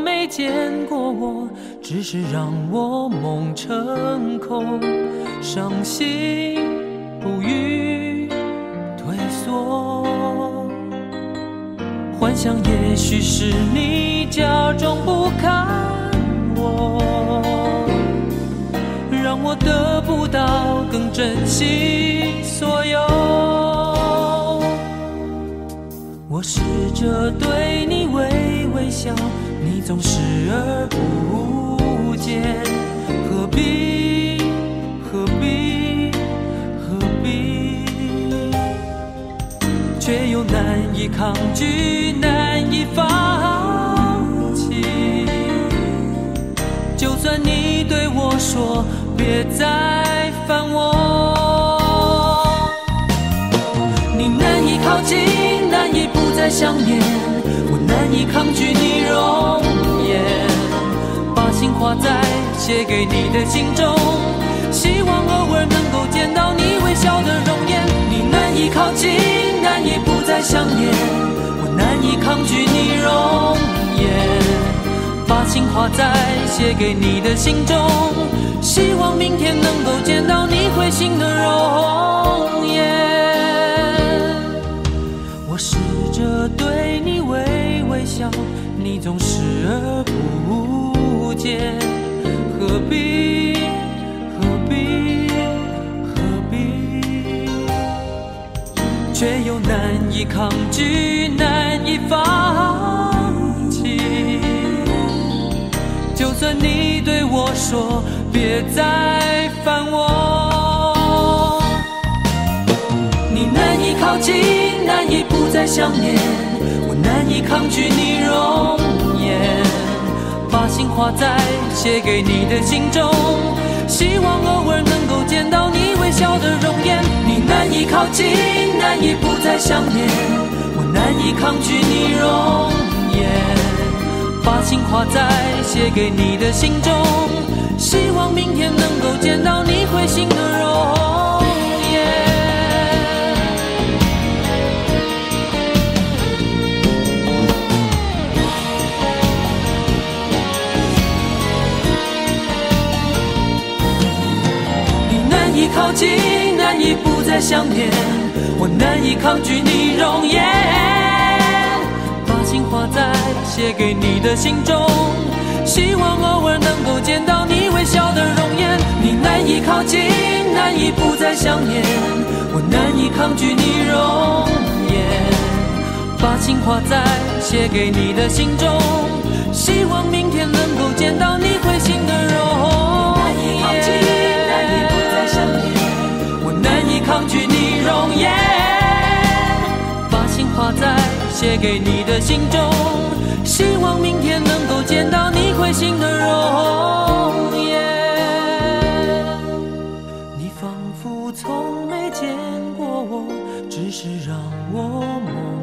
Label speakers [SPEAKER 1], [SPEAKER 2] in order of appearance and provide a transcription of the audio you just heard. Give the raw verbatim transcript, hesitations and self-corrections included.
[SPEAKER 1] 没见过我，只是让我梦成空，伤心不语退缩。幻想也许是你假装不看我，让我得不到更珍惜所有。我试着对你微微笑，你总视而不见。何必何必何必，却又难以抗拒，难以放弃。就算你对我说别再烦我，你难以靠近，难以不再想念，我难以抗拒你容颜，把心画在写给你的信中，希望偶尔能够见到你微笑的容颜。你难以靠近，难以不再想念，我难以抗拒你容颜，把心画在写给你的信中，希望明天能够见到你会心的容颜。我试着对你微微笑，你总视而不见。何必何必何必，却又难以抗拒，难以放弃。就算你对我说别再烦我，你难以靠近，难以不再想念，我难以抗拒你容颜，把心画在写给你的信中，希望偶尔能够见到你微笑的容颜。你难以靠近，难以不再想念，我难以抗拒你容颜，把心画在写给你的信中，希望明天能够见到你会心的容颜。你难以靠近，难以不再想念，我难以抗拒你容颜，心画在写给你的信中，希望偶尔能够见到你微笑的容颜。你难以靠近，难以不再想念，我难以抗拒你容颜，把心画在写给你的信中，希望明天能够见到你会心的容颜。难以靠近，难以不再想念，我难以抗拒你容颜，把心画在写给你的信中，希望明天能够见到你会心的容颜。你仿佛从没见过我，只是让我梦